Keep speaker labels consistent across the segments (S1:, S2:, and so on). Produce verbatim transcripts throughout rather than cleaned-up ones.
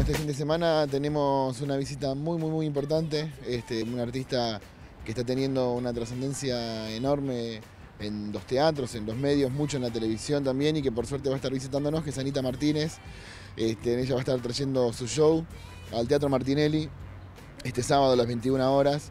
S1: este fin de semana tenemos una visita muy, muy, muy importante. Este, un artista que está teniendo una trascendencia enorme en los teatros, en los medios, mucho en la televisión también, y que por suerte va a estar visitándonos, que es Anita Martínez. Este, ella va a estar trayendo su show al Teatro Martinelli este sábado a las veintiuna horas.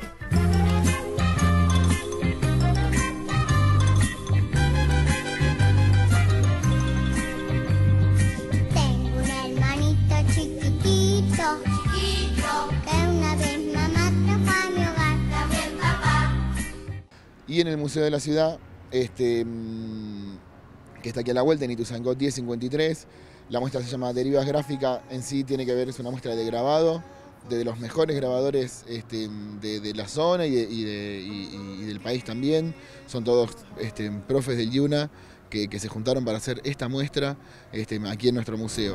S1: Y en el Museo de la Ciudad, este, que está aquí a la vuelta, en Ituzaingó diez cincuenta y tres, la muestra se llama Derivas Gráfica. En sí tiene que ver, es una muestra de grabado, de los mejores grabadores este, de, de la zona y, de, y, de, y, y del país también. Son todos este, profes del IUNA que, que se juntaron para hacer esta muestra este, aquí en nuestro museo.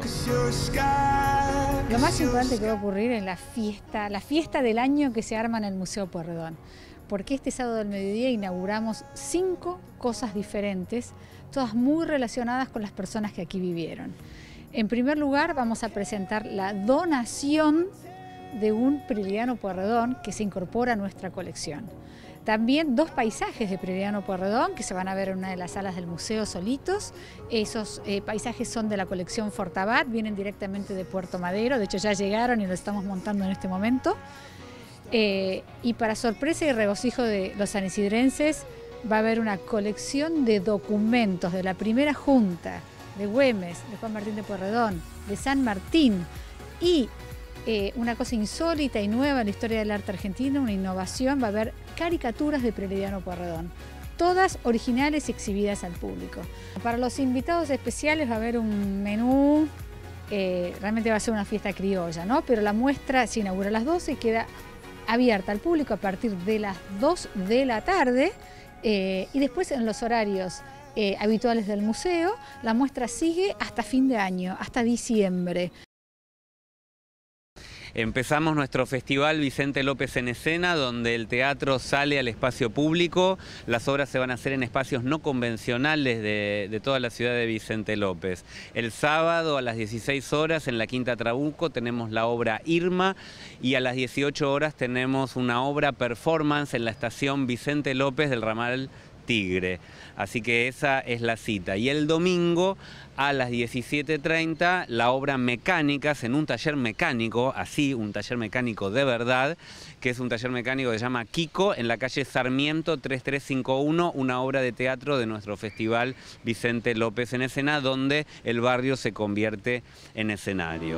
S2: Lo más importante que va a ocurrir es la fiesta, la fiesta del año que se arma en el Museo Pueyrredón. Porque este sábado del mediodía inauguramos cinco cosas diferentes, todas muy relacionadas con las personas que aquí vivieron. En primer lugar, vamos a presentar la donación de un Prilidiano Pueyrredón que se incorpora a nuestra colección. También dos paisajes de Prilidiano Pueyrredón que se van a ver en una de las salas del museo solitos. Esos eh, paisajes son de la colección Fortabat, vienen directamente de Puerto Madero, de hecho ya llegaron y lo estamos montando en este momento. Eh, y para sorpresa y regocijo de los sanisidrenses va a haber una colección de documentos de la primera junta de Güemes, de Juan Martín de Pueyrredón, de San Martín, y eh, una cosa insólita y nueva en la historia del arte argentino, una innovación, va a haber caricaturas de Prilidiano Pueyrredón, todas originales y exhibidas al público. Para los invitados especiales va a haber un menú, eh, realmente va a ser una fiesta criolla, ¿no? Pero la muestra se inaugura a las doce y queda abierta al público a partir de las dos de la tarde eh, y después en los horarios eh, habituales del museo la muestra sigue hasta fin de año, hasta diciembre.
S3: Empezamos nuestro festival Vicente López en Escena, donde el teatro sale al espacio público. Las obras se van a hacer en espacios no convencionales de, de toda la ciudad de Vicente López. El sábado a las dieciséis horas en la Quinta Trabuco tenemos la obra Irma, y a las dieciocho horas tenemos una obra performance en la estación Vicente López del ramal Tigre. Así que esa es la cita. Y el domingo a las diecisiete treinta la obra Mecánicas en un taller mecánico, así, un taller mecánico de verdad, que es un taller mecánico que se llama Kiko, en la calle Sarmiento tres tres cinco uno, una obra de teatro de nuestro festival Vicente López en Escena, donde el barrio se convierte en escenario.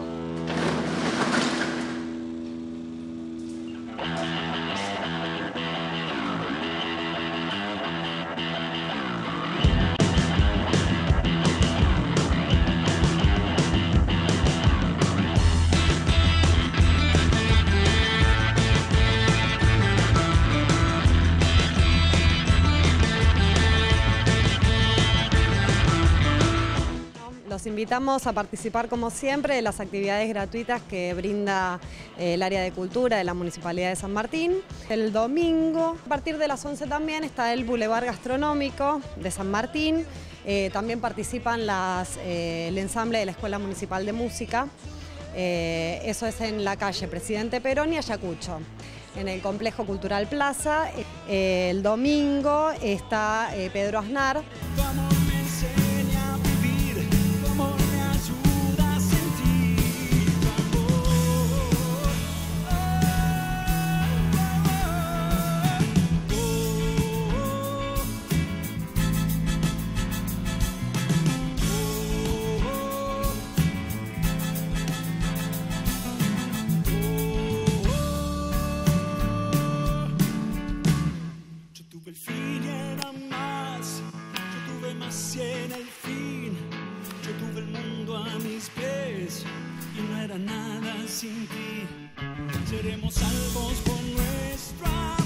S4: Los invitamos a participar, como siempre, de las actividades gratuitas que brinda eh, el área de cultura de la Municipalidad de San Martín. El domingo, a partir de las once también, está el Boulevard Gastronómico de San Martín. Eh, también participan las, eh, el ensamble de la Escuela Municipal de Música. Eh, eso es en la calle Presidente Perón y Ayacucho, en el Complejo Cultural Plaza. Eh, el domingo está eh, Pedro Aznar.
S5: Nada sin ti, seremos salvos por nuestra